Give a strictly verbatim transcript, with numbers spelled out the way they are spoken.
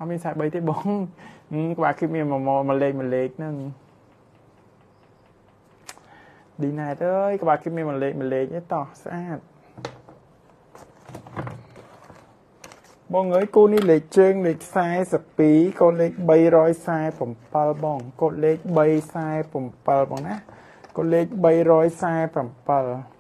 អត់មានខ្សែបីទេបងក្បាលគីបមានមួយមួយលេខមួយលេខហ្នឹងឌីណែតអើយក្បាលគីបមានមួយលេខមួយលេខទេតោះស្អាតបងអើយគូនេះលេខជើងលេខខ្សែសិបពីរកូនលេខបីរយខ្សែbảyបងកូនលេខបីខ្សែbảyបងណាកូនលេខបីរយខ្សែbảy